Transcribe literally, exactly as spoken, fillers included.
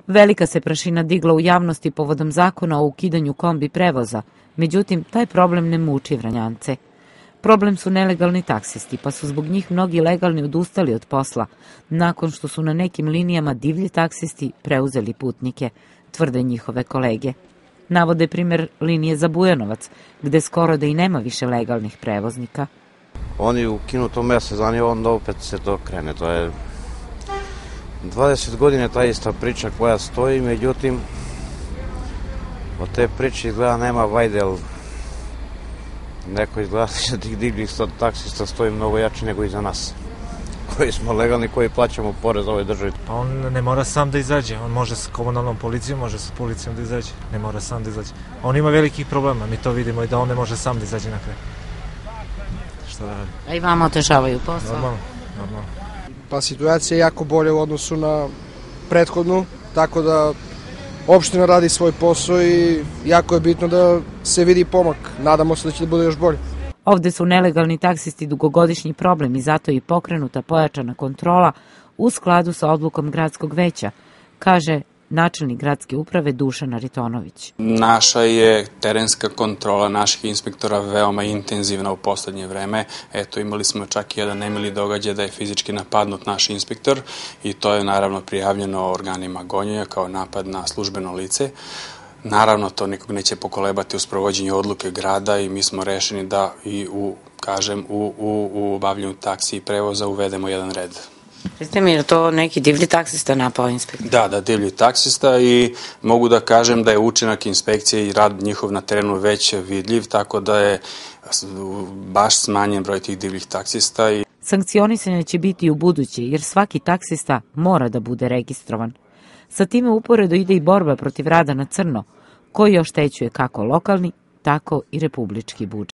Velika se prašina digla u javnosti povodom zakona o ukidanju kombi prevoza, međutim, taj problem ne muči Vranjance. Problem su nelegalni taksisti, pa su zbog njih mnogi legalni odustali od posla, nakon što su na nekim linijama divlji taksisti preuzeli putnike, tvrde njihove kolege. Navode primjer linije za Bujanovac, gde skoro da i nema više legalnih prevoznika. Oni ukinu to mesec dana i onda opet se to krene. To je dvadeset godina ta ista priča koja stoji, međutim, od te priče izgleda nema vajde, ali neko izgleda da tih divljih taksista stoji mnogo jače nego iza nas, koji smo legalni, koji plaćamo porez ovoj državi. Pa on ne mora sam da izađe, on može sa komunalnom policijom, može sa policijom da izađe, ne mora sam da izađe. On ima velikih problema, mi to vidimo i da on ne može sam da izađe na kraj. Šta da radi? A i vama otežavaju posao? Normalno, normalno. Pa situacija je jako bolja u odnosu na prethodnu, tako da opština radi svoj posao i jako je bitno da se vidi pomak. Nadamo se da će da bude još bolje. Ovde su nelegalni taksisti dugogodišnji problem i zato je pokrenuta pojačana kontrola u skladu sa odlukom gradskog veća, kaže načelnik gradske uprave Dušan Aritonović. Naša je terenska kontrola naših inspektora veoma intenzivna u poslednje vreme. Eto, imali smo čak i jedan nemili događaj da je fizički napadnut naš inspektor i to je naravno prijavljeno organima gonjenja kao napad na službeno lice. Naravno, to nikog neće pokolebati u sprovođenju odluke grada i mi smo rešeni da i u, kažem, u, u, u obavljanju taksi i prevoza uvedemo jedan red. Recite mi, je to neki divlji taksista napao inspektor? Da, da, divlji taksista i mogu da kažem da je učinak inspekcije i rad njihov na terenu već vidljiv, tako da je baš smanjen broj tih divljih taksista. I sankcionisanje će biti u buduće, jer svaki taksista mora da bude registrovan. Sa time uporedo ide i borba protiv rada na crno, koji oštećuje kako lokalni, tako i republički budžet.